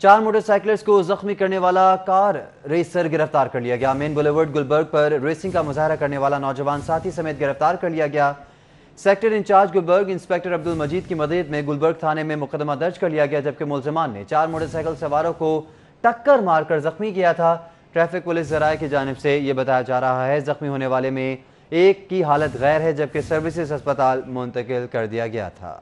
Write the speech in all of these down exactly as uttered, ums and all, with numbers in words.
चार मोटरसाइकिलिस्ट को जख्मी करने वाला कार रेसर गिरफ्तार कर लिया गया। मेन बुलेवर्ड गुलबर्ग पर रेसिंग का मुजाहरा करने वाला नौजवान साथी समेत गिरफ्तार कर लिया गया। Sector in charge Gulberg inspector Abdul Majeed की मदद में गुलबर्ग थाने में मुकदमा दर्ज कर लिया गया, जबकि मुलजमान ने चार मोटरसाइकिल सवारों को टक्कर मारकर जख्मी किया था। ट्रैफिक पुलिस जराये की जानिब से यह बताया जा रहा है जख्मी होने वाले में एक की हालत गैर है, जबकि सर्विसेज अस्पताल मुंतकिल कर दिया गया था।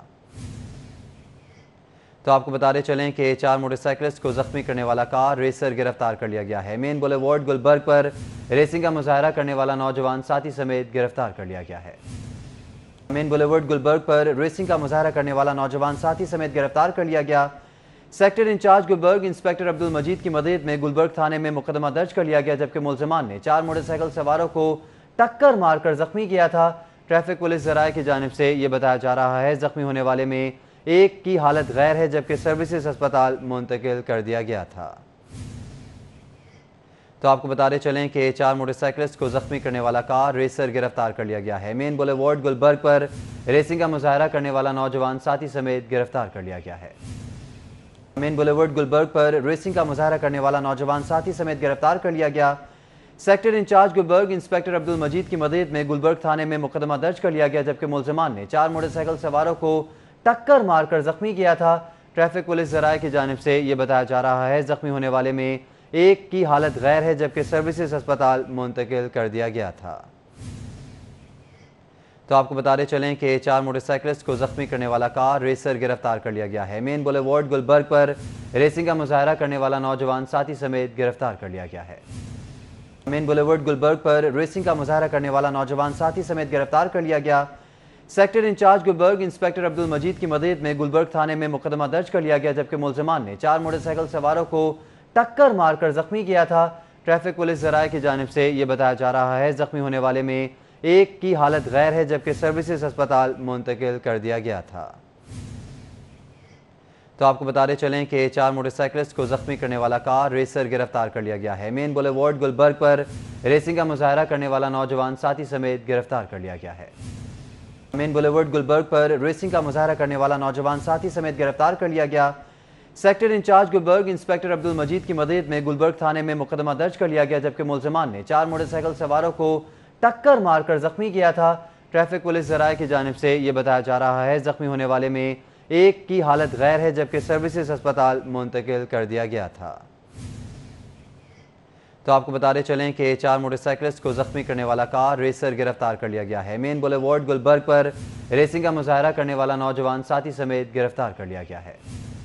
तो आपको बताते चलें कि चार मोटरसाइकिलिस्ट को जख्मी करने वाला कार रेसर गिरफ्तार कर लिया गया है। मेन बुलेवर्ड गुलबर्ग पर रेसिंग का मुजाहरा करने वाला नौजवान साथी समेत गिरफ्तार कर लिया गया है। मेन बुलेवर्ड गुलबर्ग पर रेसिंग का मुजाहरा करने वाला नौजवान साथी समेत गिरफ्तार कर लिया गया। Sector in charge Gulberg inspector Abdul Majeed की मदद में गुलबर्ग थाने में मुकदमा दर्ज कर लिया गया, जबकि मुलजमान ने चार मोटरसाइकिल सवारों को टक्कर मारकर जख्मी किया था। ट्रैफिक पुलिस जराये की जानिब से यह बताया जा रहा है जख्मी होने वाले में एक की हालत गैर है, जबकि सर्विसेज अस्पताल मुंतकिल कर दिया गया था। तो आपको बताते चलें कि चार मोटरसाइकिलिस्ट को जख्मी करने वाला कार रेसर गिरफ्तार कर लिया गया है। मेन बुलेवर्ड गुलबर्ग पर रेसिंग का मुजाहरा करने वाला नौजवान साथी समेत गिरफ्तार कर लिया गया है। मेन बुलेवर्ड गुलबर्ग पर रेसिंग का मुजाहरा करने वाला नौजवान साथी समेत गिरफ्तार कर लिया गया। Sector in charge Gulberg inspector Abdul Majeed की मदद में गुलबर्ग थाने में मुकदमा दर्ज कर लिया गया, जबकि मुलजमान ने चार मोटरसाइकिल सवारों को टक्कर मारकर जख्मी किया था। ट्रैफिक पुलिस जराये की जानिब से यह बताया जा रहा है जख्मी होने वाले में एक की हालत गैर है, जबकि सर्विसेज अस्पताल मुंतकिल कर दिया गया था। तो आपको बताते चलें कि चार मोटरसाइकिलिस्ट को जख्मी करने वाला कार रेसर गिरफ्तार कर लिया गया है। मेन बुलेवर्ड गुलबर्ग पर रेसिंग का मुजाहरा करने वाला नौजवान साथी समेत गिरफ्तार कर लिया गया है। मेन बुलेवर्ड गुलबर्ग पर रेसिंग का मुजाहरा करने वाला नौजवान साथी समेत गिरफ्तार कर लिया गया। Sector in charge Gulberg inspector Abdul Majeed की मदद में गुलबर्ग थाने में मुकदमा दर्ज कर लिया गया, जबकि मुलजमान ने चार मोटरसाइकिल सवारों को टक्कर मारकर जख्मी किया था। ट्रैफिक पुलिस जराये की जानिब से यह बताया जा रहा है जख्मी होने वाले में एक की हालत गैर है, जबकि सर्विसेज अस्पताल मुंतकिल कर दिया गया था। तो आपको बताते चलें कि चार मोटरसाइकिलिस्ट को जख्मी करने वाला कार रेसर गिरफ्तार कर लिया गया है। मेन बुलेवर्ड गुलबर्ग पर रेसिंग का मुजाहरा करने वाला नौजवान साथी समेत गिरफ्तार कर लिया गया है। मेन बुलेवर्ड गुलबर्ग पर रेसिंग का मुजाहरा करने वाला नौजवान साथी समेत गिरफ्तार कर लिया गया। Sector in charge Gulberg inspector Abdul Majeed की मदद में गुलबर्ग थाने में मुकदमा दर्ज कर लिया गया, जबकि मुलजमान ने चार मोटरसाइकिल सवारों को टक्कर मारकर जख्मी किया था। ट्रैफिक पुलिस जराये की जानिब से यह बताया जा रहा है जख्मी होने वाले में एक की हालत गैर है, जबकि सर्विसेज अस्पताल मुंतकिल कर दिया गया था। तो आपको बताते चलें कि चार मोटरसाइकिलिस्ट को जख्मी करने वाला कार रेसर गिरफ्तार कर लिया गया है। मेन बुलेवर्ड गुलबर्ग पर रेसिंग का मुजाहरा करने वाला नौजवान साथी समेत गिरफ्तार कर लिया गया है।